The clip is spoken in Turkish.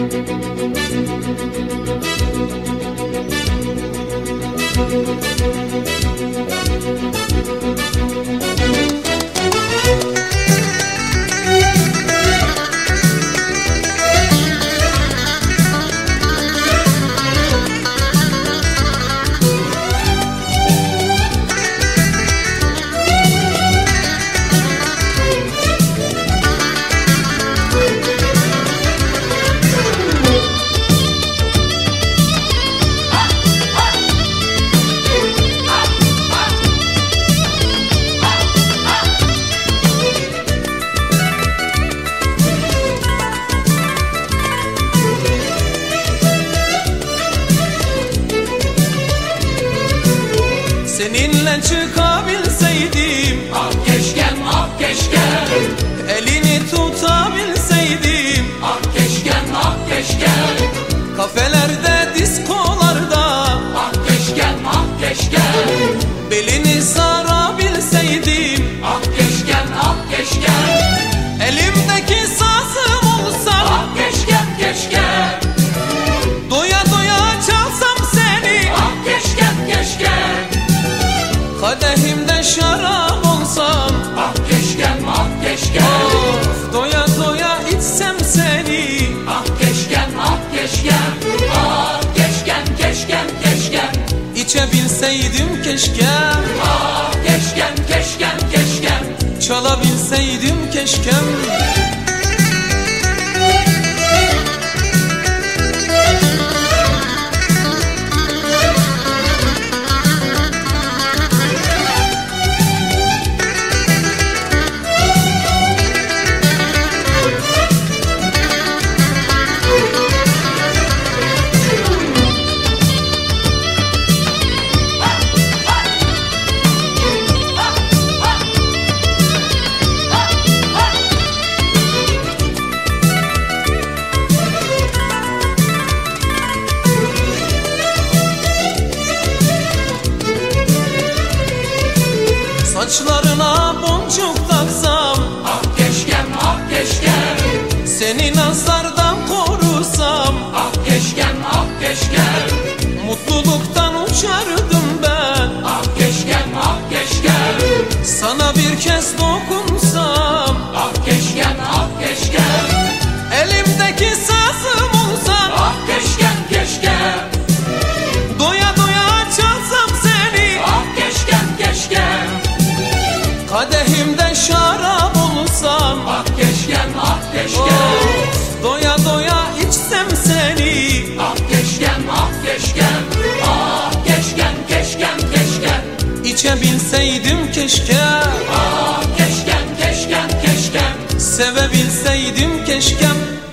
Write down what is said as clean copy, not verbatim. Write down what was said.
Seninle çıkabilseydim, ah keşkem, ah keşkem. elini tutabilseydim, Ah keşkem, ah keşkem. kafelerde, diskolarda, Ah keşkem, ah keşkem. belini sarabilseydim, Ah keşkem, ah keşkem. elimdeki sazım olsam, Ah keşkem, keşkem. doya doya çalsam seni, Ah keşkem, keşkem. kadehimde şarap olsam, Ah keşkem, ah keşkem. of, doya doya içsem seni. Ah keşkem, ah keşkem. Ah keşkem, keşkem, keşkem. İçebilseydim keşkem, Ah keşkem, keşkem, keşkem. çalabilseydim keşkem. Saçlarına boncuk taksam, Ah keşkem, ah keşkem. seni nazardan korusam, Ah keşkem, ah keşkem. mutluluktan uçardım ben. Ah keşkem, ah keşkem. Sana bir kez dokunsam, Ah keşkem, ah keşkem. elimdeki sazım olsam, Ah keşkem, keşkem. doya doya çalsam seni, Ah keşkem, keşkem. kadehimde şarap olsam, Ah keşkem, ah keşkem. of, doya doya içsem seni. Ah keşkem, ah keşkem. Ah keşkem, keşkem, keşkem. İçebilseydim keşkem, Ah keşkem, keşkem, keşkem. sevebilseydim keşkem.